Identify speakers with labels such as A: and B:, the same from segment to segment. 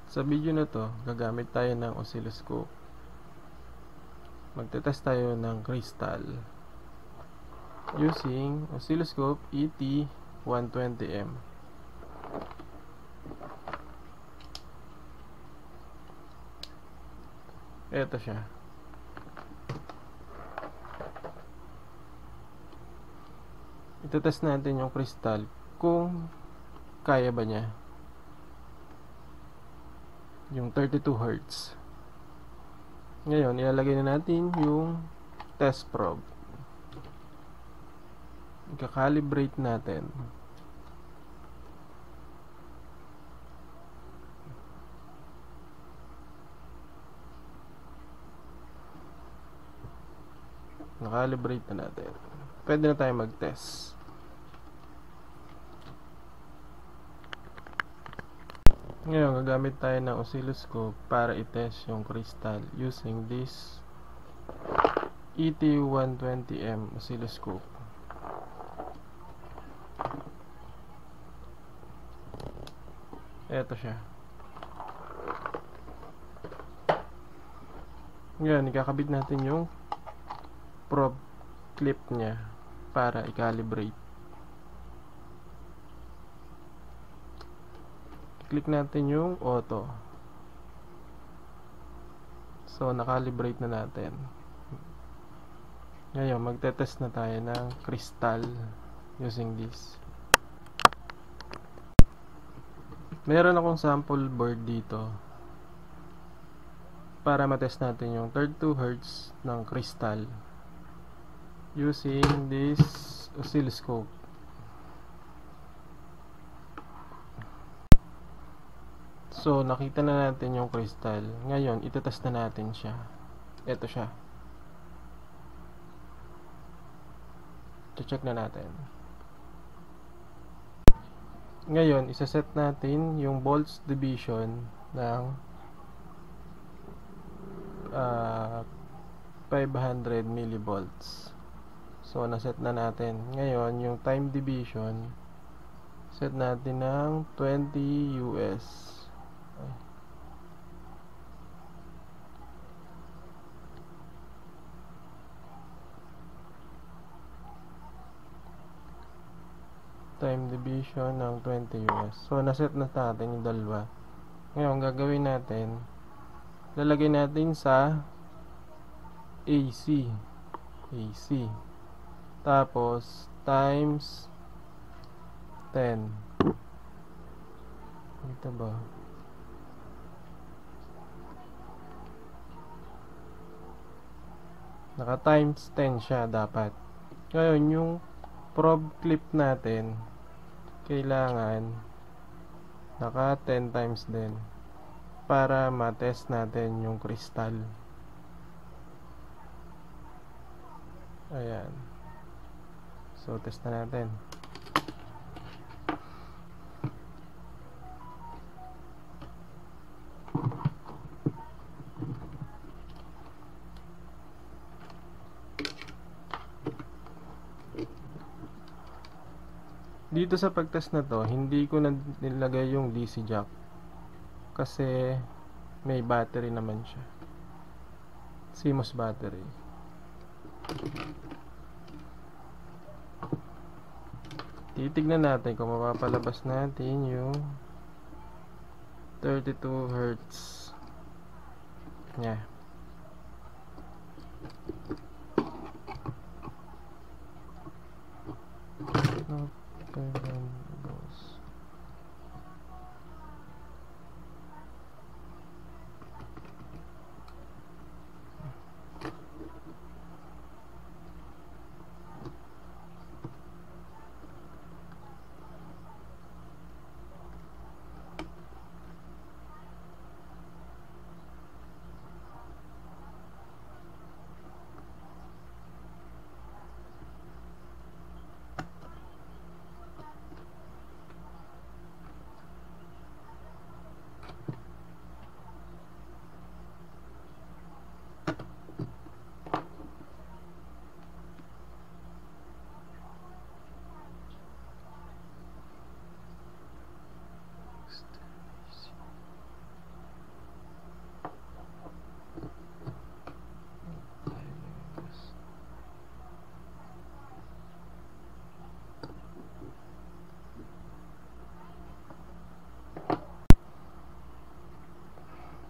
A: Sa video na to, gagamit tayo ng oscilloscope. Magte-test tayo ng crystal using oscilloscope ET120M. Ito siya. Ito-test natin yung crystal kung kaya ba niya yung 32 Hz. Ngayon, ilalagay na natin yung test probe. Ika-calibrate natin. Nakalibrate na natin. Pwede na tayo mag-test. Ngayon, gagamit tayo ng oscilloscope para i-test yung crystal using this ET120M oscilloscope. Ito siya. Ngayon, ikakabit natin yung probe clip niya para i-calibrate. Click natin yung auto. So, nakalibrate na natin. Ngayon, magte-test na tayo ng crystal using this. Meron akong sample board dito para matest natin yung 32 Hz ng crystal using this oscilloscope. So, nakita na natin yung crystal. Ngayon, itetest na natin siya. Ito siya. Check na natin. Ngayon, isaset natin yung volts division ng 500 millivolts. So, naset na natin. Ngayon, yung time division, set natin ng 20 US. Time division ng 20 US. So, naset na natin yung dalawa. Ngayon, gagawin natin, lalagay natin sa AC. Tapos, times 10. Ito ba? Naka times 10 siya dapat. Ngayon, yung probe clip natin, kailangan naka 10 times din para matest natin yung crystal. Ayan. So, test na natin. Dito sa pagtest na to, hindi ko na nilagay yung DC jack kasi may battery naman siya. CMOS battery. Titignan natin kung mapapalabas natin yung 32 Hz niya.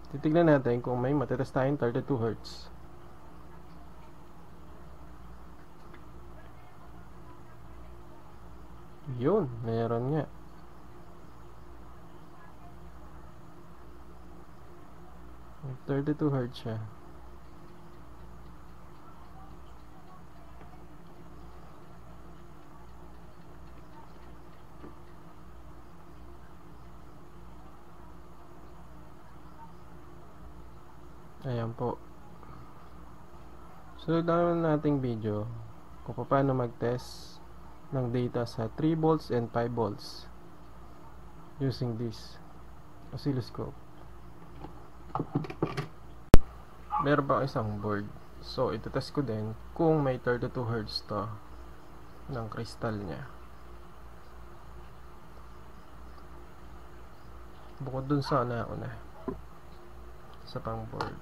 A: Titignan natin kung may matetest tayong 32 Hz. Yun, meron nga. May 32 Hz siya. Ayan po. Sunod naman nating video kung paano mag-test ng data sa 3 volts and 5 volts using this oscilloscope. Meron pa isang board. So, ito-test ko din kung may 32 Hz to ng crystal niya. Bukod dun sa nauna sa pang board.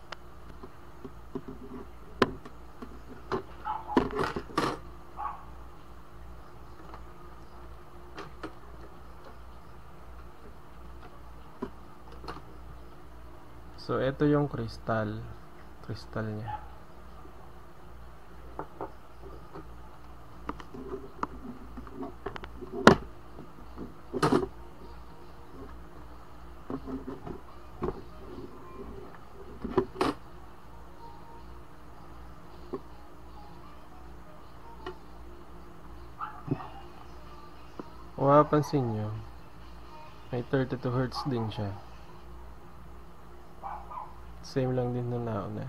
A: So, ito yung crystal niya. Kung mapapansin nyo, may 32 Hz din siya. Same lang din nung nauna.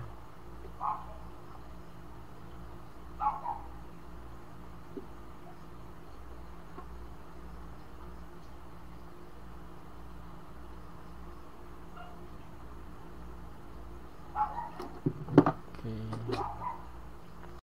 A: Okay.